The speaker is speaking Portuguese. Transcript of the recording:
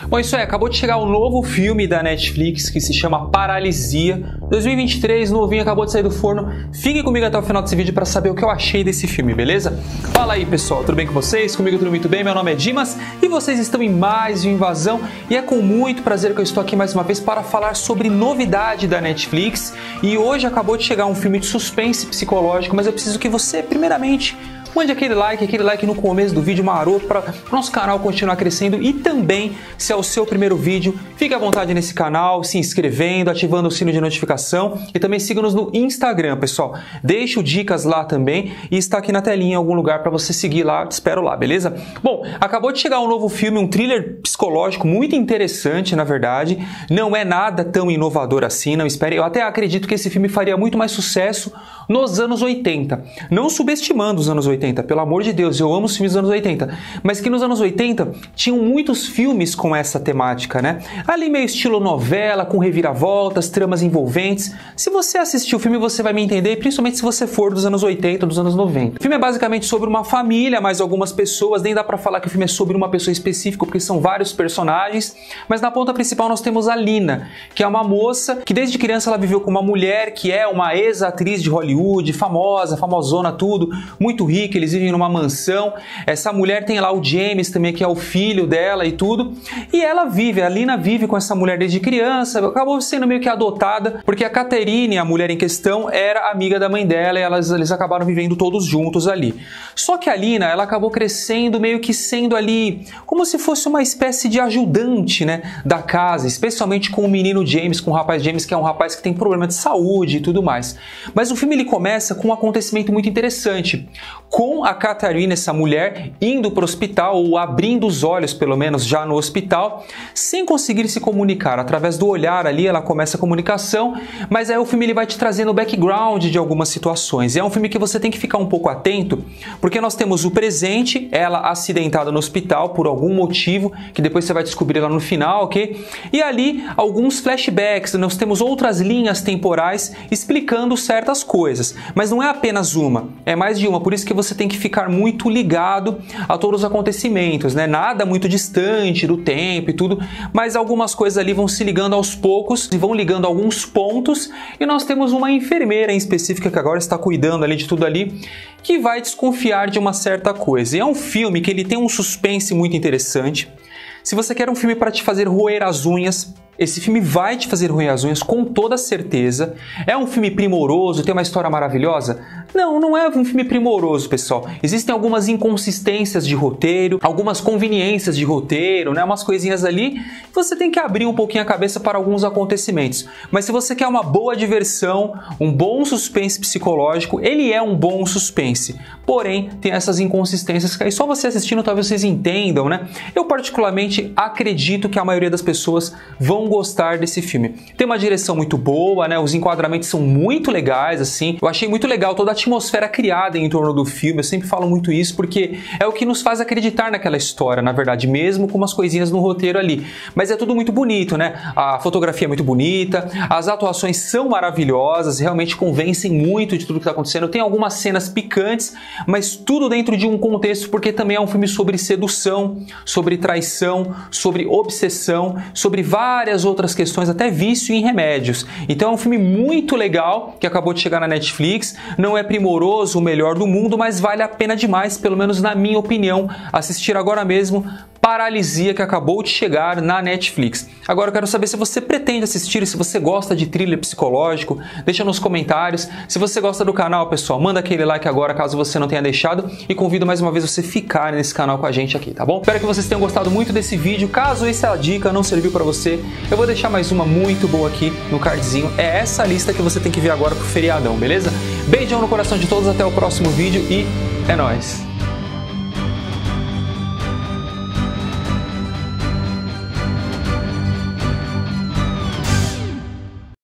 Bom, isso aí, acabou de chegar um novo filme da Netflix que se chama Paralisia. 2023, novinho, acabou de sair do forno. Fiquem comigo até o final desse vídeo para saber o que eu achei desse filme, beleza? Fala aí, pessoal, tudo bem com vocês? Comigo tudo muito bem, meu nome é Dimas e vocês estão em mais uma Invasão. E é com muito prazer que eu estou aqui mais uma vez para falar sobre novidade da Netflix. E hoje acabou de chegar um filme de suspense psicológico, mas eu preciso que você, primeiramente, mande aquele like no começo do vídeo maroto para o nosso canal continuar crescendo. E também, se é o seu primeiro vídeo, fique à vontade nesse canal, se inscrevendo, ativando o sino de notificação. E também siga-nos no Instagram, pessoal. Deixo dicas lá também e está aqui na telinha em algum lugar para você seguir lá. Te espero lá, beleza? Bom, acabou de chegar um novo filme, um thriller psicológico muito interessante, na verdade. Não é nada tão inovador assim, não espere. Eu até acredito que esse filme faria muito mais sucesso nos anos 80. Não subestimando os anos 80. Pelo amor de Deus, eu amo os filmes dos anos 80, mas que nos anos 80 tinham muitos filmes com essa temática, né? Ali meio estilo novela, com reviravoltas, tramas envolventes. Se você assistir o filme, você vai me entender, principalmente se você for dos anos 80, dos anos 90. O filme é basicamente sobre uma família, mais algumas pessoas, nem dá pra falar que o filme é sobre uma pessoa específica, porque são vários personagens, mas na ponta principal nós temos a Lina, que é uma moça que desde criança ela viveu com uma mulher que é uma ex-atriz de Hollywood, famosa, famosona, tudo, muito rica. Eles vivem numa mansão. Essa mulher tem lá o James também, que é o filho dela e tudo. E ela vive, a Lina vive com essa mulher desde criança, acabou sendo meio que adotada, porque a Catherine, a mulher em questão, era amiga da mãe dela e eles acabaram vivendo todos juntos ali. Só que a Lina, ela acabou crescendo meio que sendo ali como se fosse uma espécie de ajudante, né, da casa, especialmente com o menino James, com o rapaz James, que é um rapaz que tem problema de saúde e tudo mais. Mas o filme ele começa com um acontecimento muito interessante, com a Catherine, essa mulher, indo para o hospital, ou abrindo os olhos, pelo menos, já no hospital, sem conseguir se comunicar. Através do olhar ali, ela começa a comunicação, mas aí o filme ele vai te trazendo o background de algumas situações. E é um filme que você tem que ficar um pouco atento, porque nós temos o presente, ela acidentada no hospital por algum motivo, que depois você vai descobrir lá no final, ok? E ali, alguns flashbacks, nós temos outras linhas temporais explicando certas coisas. Mas não é apenas uma, é mais de uma, por isso que você tem que ficar muito ligado a todos os acontecimentos, né? Nada muito distante do tempo e tudo, mas algumas coisas ali vão se ligando aos poucos e vão ligando alguns pontos, e nós temos uma enfermeira em específica que agora está cuidando ali de tudo ali, que vai desconfiar de uma certa coisa. E é um filme que ele tem um suspense muito interessante. Se você quer um filme para te fazer roer as unhas, esse filme vai te fazer roer as unhas com toda certeza. É um filme primoroso, tem uma história maravilhosa? Não, não é um filme primoroso, pessoal. Existem algumas inconsistências de roteiro, algumas conveniências de roteiro, né? Umas coisinhas ali. Você tem que abrir um pouquinho a cabeça para alguns acontecimentos. Mas se você quer uma boa diversão, um bom suspense psicológico, ele é um bom suspense. Porém, tem essas inconsistências que aí só você assistindo talvez vocês entendam, né? Eu particularmente acredito que a maioria das pessoas vão gostar desse filme. Tem uma direção muito boa, né? Os enquadramentos são muito legais, assim. Eu achei muito legal toda a atmosfera criada em torno do filme. Eu sempre falo muito isso porque é o que nos faz acreditar naquela história, na verdade, mesmo com umas coisinhas no roteiro ali. Mas é tudo muito bonito, né? A fotografia é muito bonita, as atuações são maravilhosas, realmente convencem muito de tudo que está acontecendo. Tem algumas cenas picantes, mas tudo dentro de um contexto, porque também é um filme sobre sedução, sobre traição, sobre obsessão, sobre várias outras questões, até vício em remédios. Então é um filme muito legal que acabou de chegar na Netflix. Não é primoroso, o melhor do mundo, mas vale a pena demais, pelo menos na minha opinião, assistir agora mesmo Paralisia, que acabou de chegar na Netflix. Agora eu quero saber se você pretende assistir, se você gosta de thriller psicológico, deixa nos comentários. Se você gosta do canal, pessoal, manda aquele like agora, caso você não tenha deixado, e convido mais uma vez você ficar nesse canal com a gente aqui, tá bom? Espero que vocês tenham gostado muito desse vídeo. Caso essa dica não serviu para você, eu vou deixar mais uma muito boa aqui no cardzinho. É essa lista que você tem que ver agora pro feriadão, beleza? Beijão no coração de todos, até o próximo vídeo e é nóis!